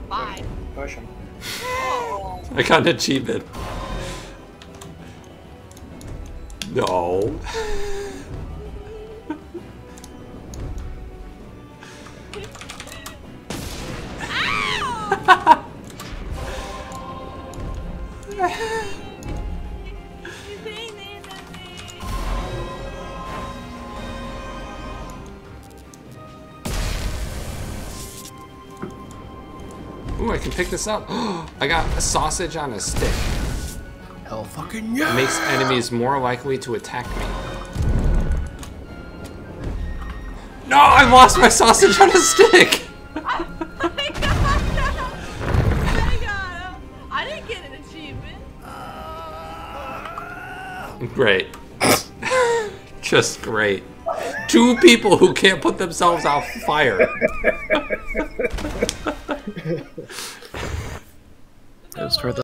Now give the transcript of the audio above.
Bye. Push him. Oh. I got an achievement. No. Ooh, I can pick this up. I got a sausage on a stick. Hell fucking yeah! It makes enemies more likely to attack me. No, I lost my sausage on a stick! I got him. I didn't get an achievement. Great. Just great. 2 people who can't put themselves out fire. It was for the